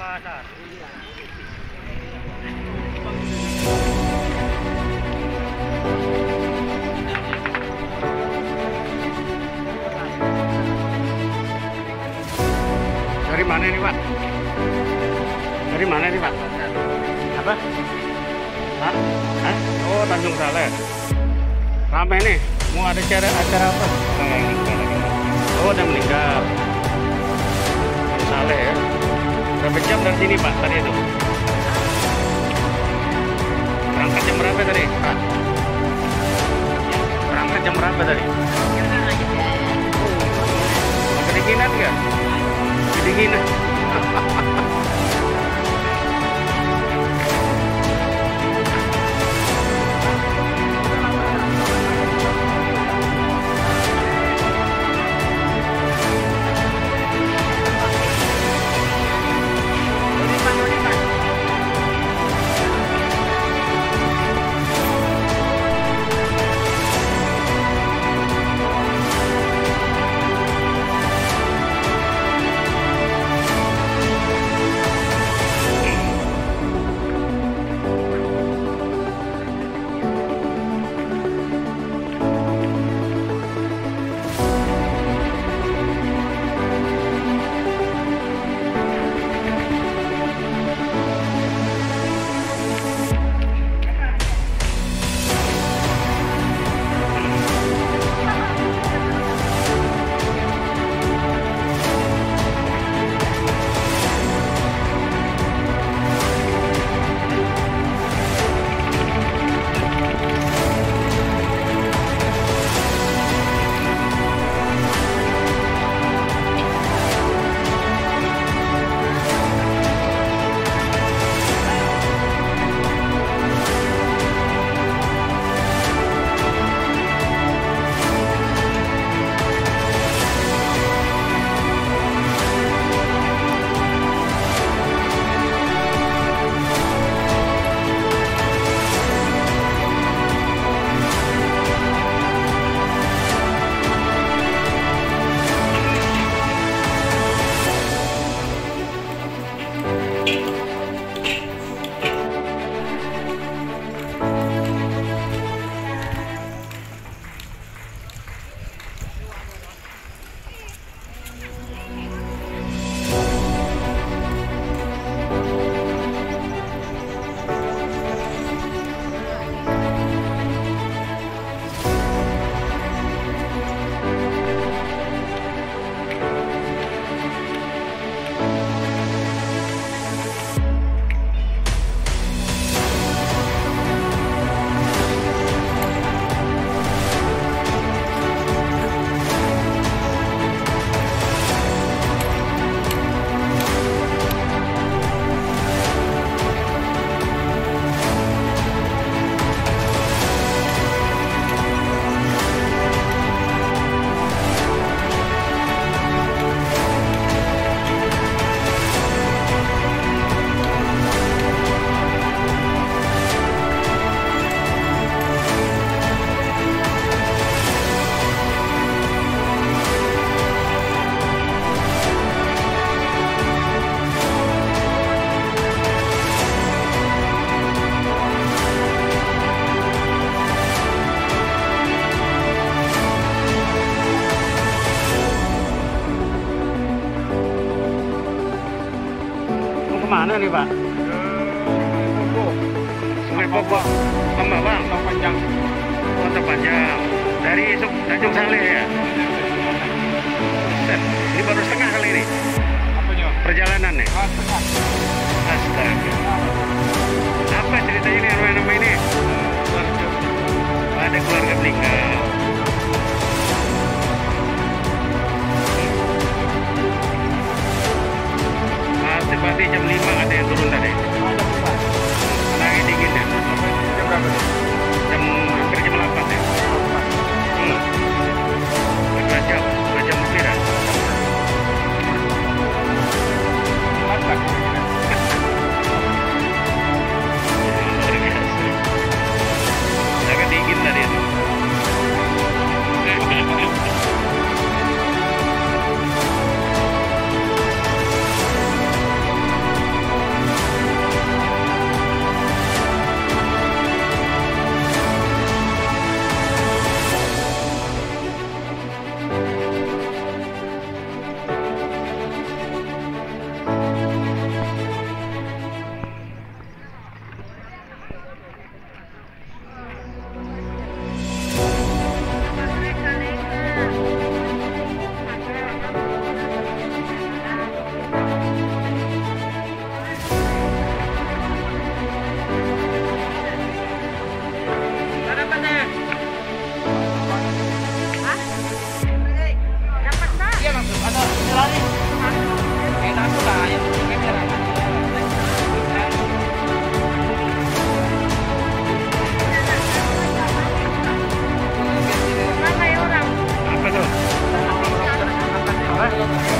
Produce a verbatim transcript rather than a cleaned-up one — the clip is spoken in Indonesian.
pasar. Dari mana ini, Pak? Dari mana ini, Pak? Apa? Hah? Hah? Oh, Tanjung Saleh. Ramai nih. Mau ada acara acara apa? Oh, udah meninggal. Tanjung Saleh ya. Berapa jam dari sini, Pak? Tadi itu. Berangkat jam berapa tadi, Pak? Berangkat jam berapa tadi? Oh, kedinginan nggak? Kedinginan. Kemana nih, Pak? Popo. Sungai Popo. Lembah, Bang. Lembah Panjang. Kota Panjang. Dari Tanjung Saleh ya? Dan ini baru setengah kali ini? Apanya? Perjalanan nih? Ah, setengah. Astaga. Apa ceritanya ini, nama ini? Ada keluarga meninggal. Pasti jam lima ada yang turun tadi. Lagi dingin ya. Jam berapa? Jam hampir jam delapan ya. Hmm. Dua jam, dua jam lebih dah. Masak. Luar biasa. Agak dingin tadi itu. Pak.